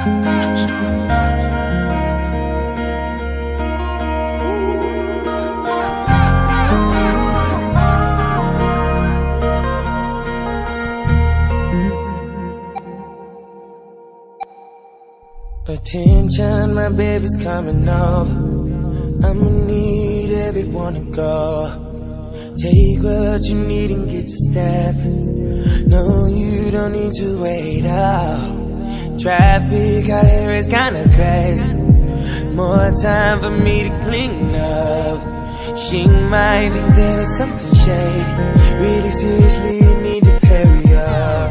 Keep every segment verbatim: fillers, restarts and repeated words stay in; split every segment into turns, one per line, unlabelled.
Attention, my baby's coming over. I'ma need everyone to go. Take what you need and get to stepping. No, you don't need to wait out. Traffic out here is kinda crazy. More time for me to clean up. She might think there is something shady. Really seriously, you need to hurry up.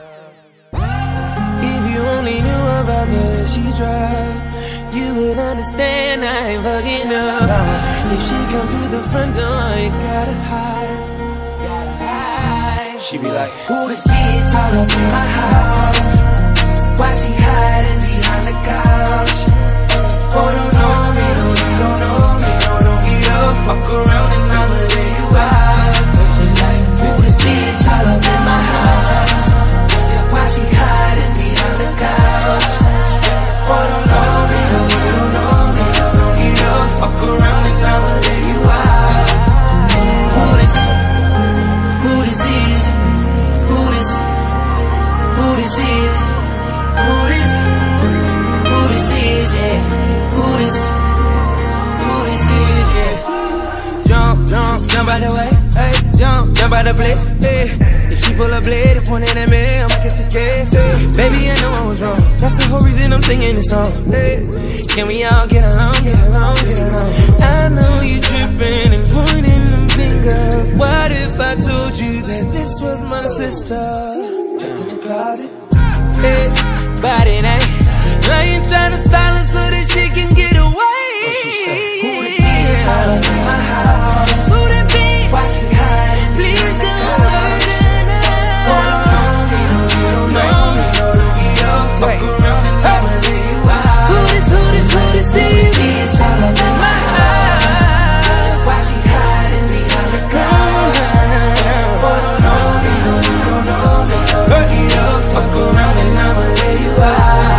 If you only knew about the way she drives, you would understand I ain't fucking up. If she come through the front door, you gotta hide, gotta hide. She be like, who this bitch all up in my house? Why she hiding behind the couch? Oh, don't know me, no, you don't know me, no, don't get up. Fuck around and I'ma lay you out. She like, who this bitch all up in my house? Why she hiding behind the couch? Oh, don't know me, no, you don't know me, no, don't get up. Fuck around and I'ma lay you out. Who this? Who this is? Who this? Who this is? Who this? Who this is? Yeah. Who this? Who this is? Yeah. Jump, jump, jump out the way. Hey, jump, jump out the blitz. Hey, if she pull a blade and point it at me, I'ma catch a case. Hey, baby, I know I was wrong. That's the whole reason I'm singing this song. Hey, can we all get along, get along, get along? I know you tripping and pointing them fingers. What if I told you that this was my sister? Trapped in the closet. Hey, but it ain't. Lying, trying to style her so that she can get away. What she say? Who this bitch all up in my house? Who that bitch? Why she hiding? Please don't hurt her now. Oh, don't know me, no, you don't know me, no, don't get up. Fuck around and I'ma lay you out. Who this, who this, who this is? Who this bitch all up in my house? Why she hiding behind the couch? Oh, don't know me, no, you don't know me, no, don't get up. Fuck around and I'ma lay you out.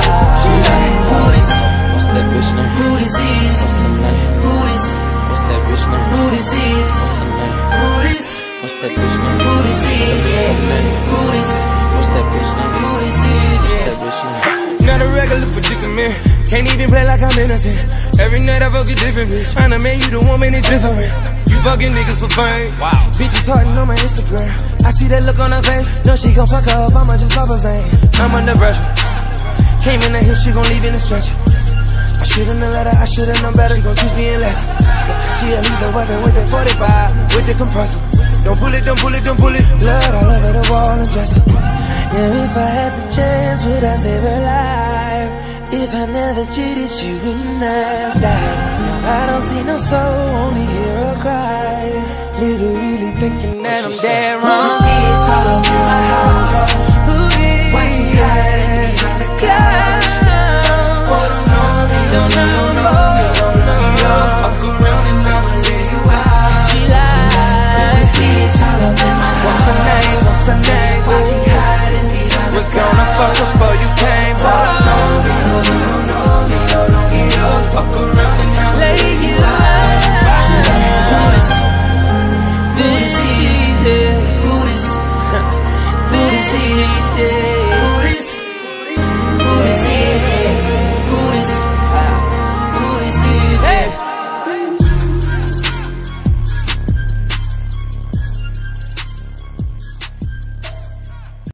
Who this? What's that bitch name? Who this is? What's her name? Who this? What's that bitch name? Who this is? What's her name? Who this? What's that bitch name? Who this is? Yeah. Who this? What's that bitch name? Who this is? What's that bitch name? Not a regular predicament. Can't even play like I'm innocent. Every night I fuck a different bitch. Tryna make you the woman is different. You fucking niggas for fame. Wow. Bitches hardin' on my Instagram. I see that look on her face. No, she gon' fuck her up. I'ma just pop her name. I'm under pressure. Came in the hill, she gon' leave in a stretcher. I shouldn't have let her, I should've known better. She gon' teach me a lesson. She'll leave the weapon with the forty-five, with the compressor. Don't pull it, don't pull it, don't pull it. Blood all over the wall and dresser. Yeah, if I had the chance, would I save her life? If I never cheated, she wouldn't have died. Now I don't see no soul, only hear her cry. Literally thinking that I'm dead wrong. Who this bitch all up in my house?